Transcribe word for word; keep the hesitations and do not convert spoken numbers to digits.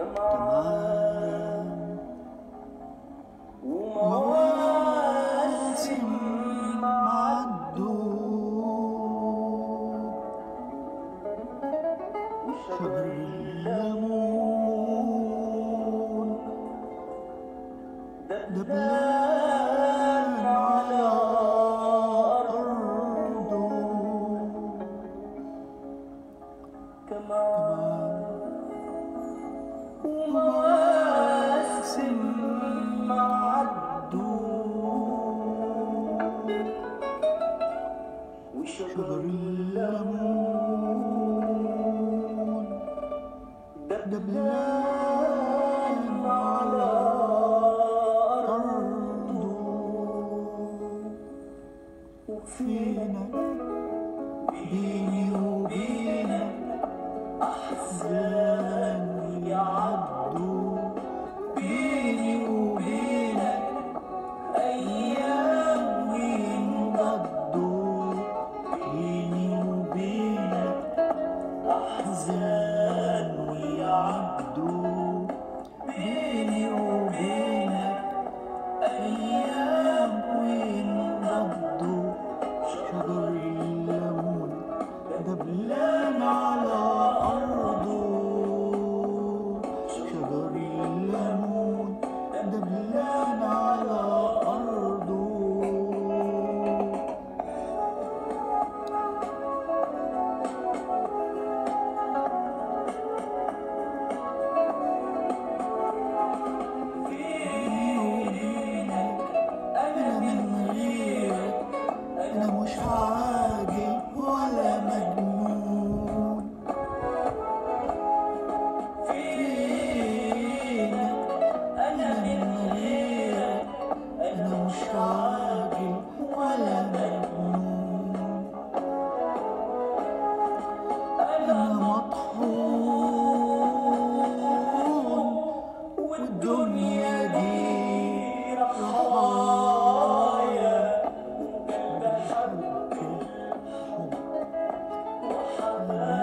كمان ومواسم معدود وشجر الليمون دبلان على أرضه كمان ومواسم معدود وشجر الليمون دبلان على أرضه وفينك بيني وبينك أحزان يعدوا بيني وبينك أيام ينقضوا بيني وبينك أحزان ويعدوا بيني وبينك أيام وينقضوا شجر الليمون دبلان على أرضه شجر الليمون دبلان على أرضه بيني وبينك أنا من غيرك أنا مش عاقل ولا مجنون فينك أنا من غيرك أنا مش عاقل ولا مجنون أنا مطحون والدنيا دي رحايا وقلبي حب الحب